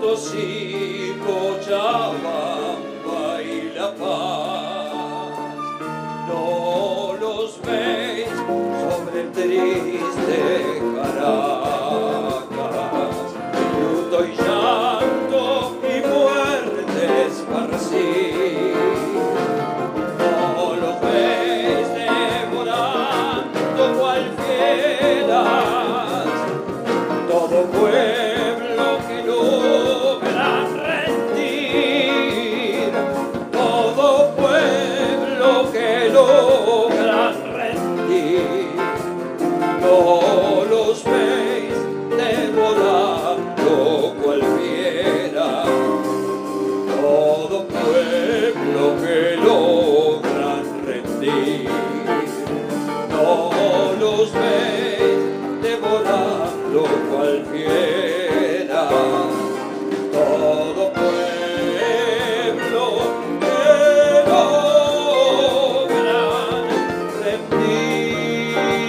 Potosí, Cochabamba y La Paz. No los veis sobre el triste Caracas, luto y llanto y muerte esparcí. No los veis devorando cual fieras todo pueblo que logra rendir, todo pueblo que logra rendir. No los veis devorando cual fiera, todo pueblo que logra rendir. No los veis devorando cual fiera, todo pueblo que logran rendir.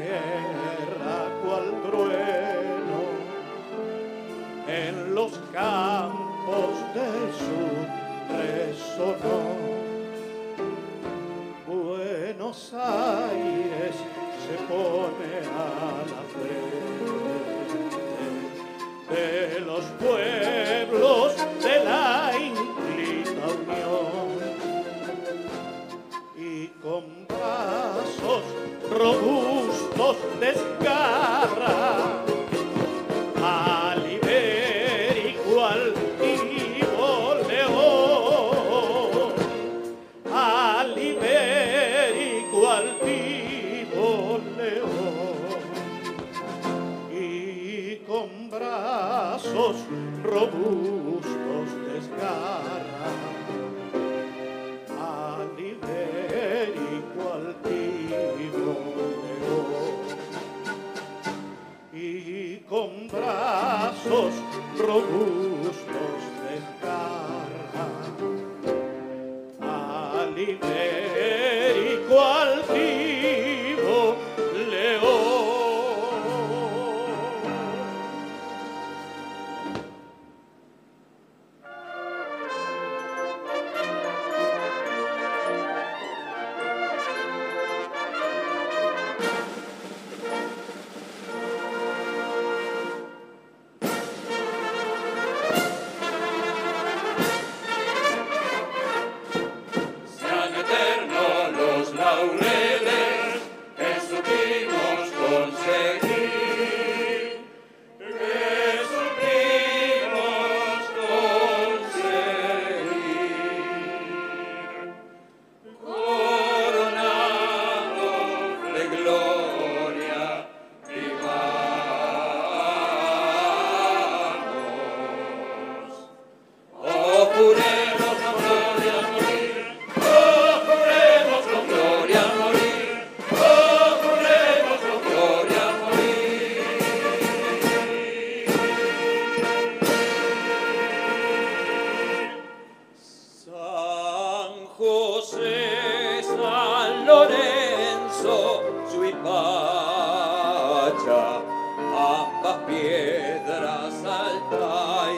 tierra cual trueno, en los campos del sur resonó. Buenos Aires se pone a la frente de los pueblos de la ínclita unión, y con brazos robustos desgarra al ibérico altivo león, al ibérico altivo león, y con brazos robustos desgarra al ibérico altivo león, y con brazos robustos desgarra al ibérico altivo león. Sean eternos los laureles que supimos conseguir, que supimos conseguir, coronados de gloria vivamos. Oh, juremos con gloria morir, oh, juremos con gloria morir, oh, juremos con gloria morir. San José, San Lorenzo, Suipacha, ambas piedras, Salta y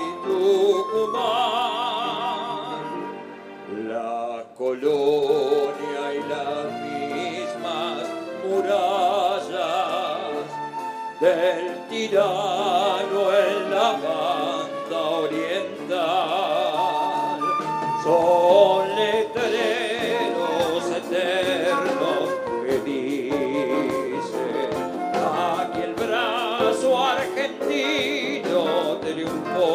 Tucumán, la colonia y las mismas murallas del tirano en la banda oriental son letreros eternos que dicen: aquí el brazo argentino triunfó,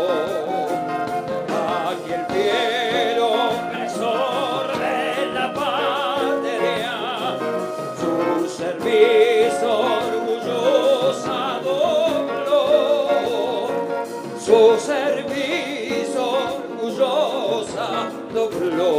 aquí el fiero opresor de la patria su servicio orgullosa dobló, su servicio orgullosa dobló.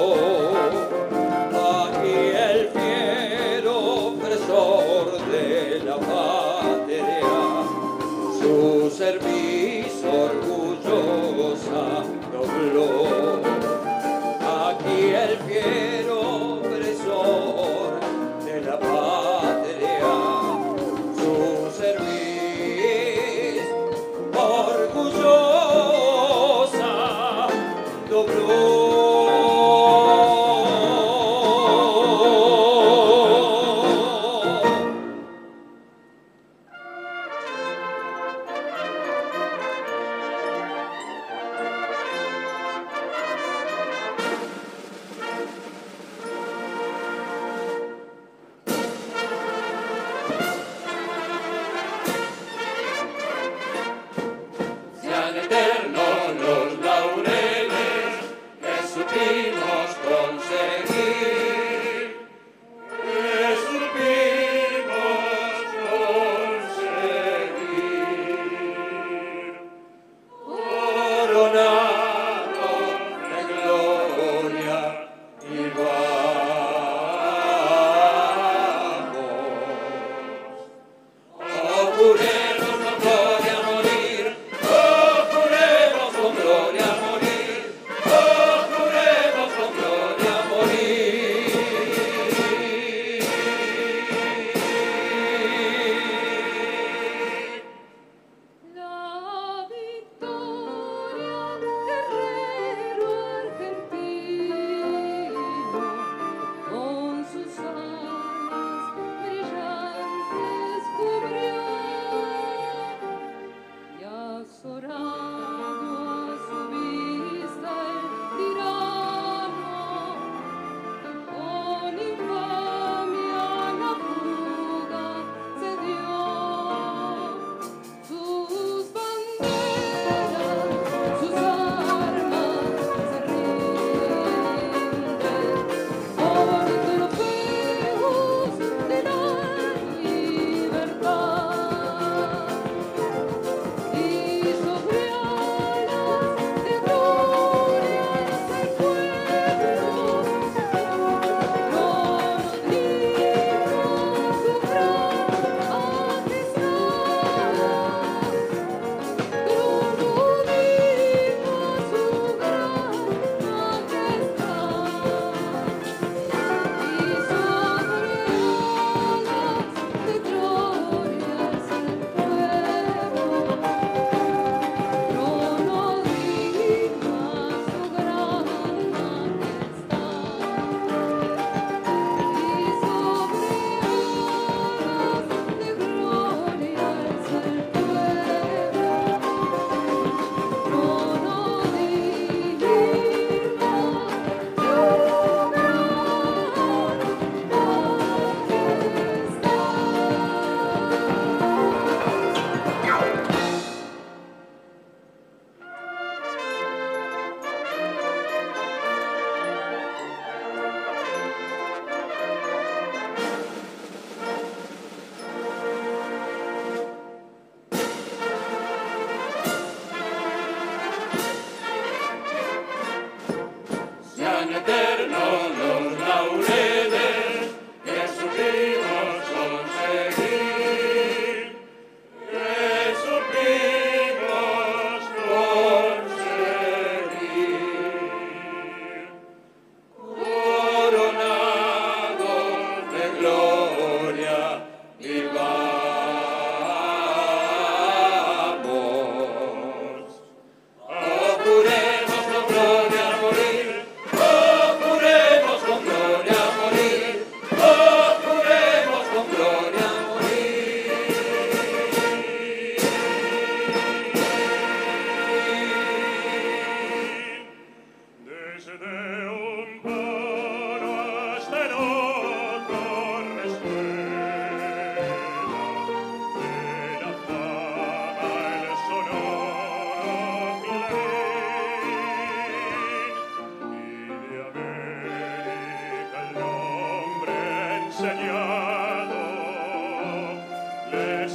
Aquí el fiero opresor de la patria su servicio orgullosa dobló. Aquí el fiero opresor de la patria su servicio orgullosa dobló. Sean eternos los laureles que supimos conseguir, que supimos conseguir, coronados de gloria vivamos. Oh, juremos con gloria morir, oh, juremos con gloria morir, oh, juremos con gloria morir.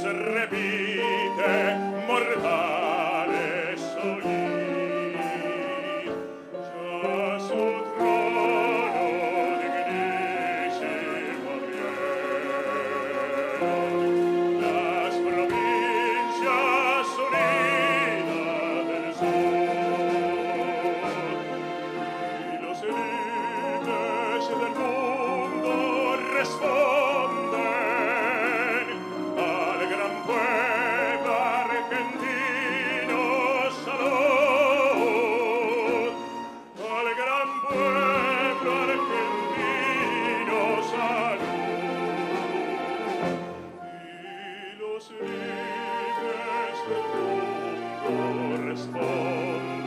repite mortales oír. Ya su trono dignísimo abrieron las provincias unidas del sur, y los élites del mundo responden al gran pueblo argentino salud, al gran pueblo argentino salud, y los líderes del mundo responden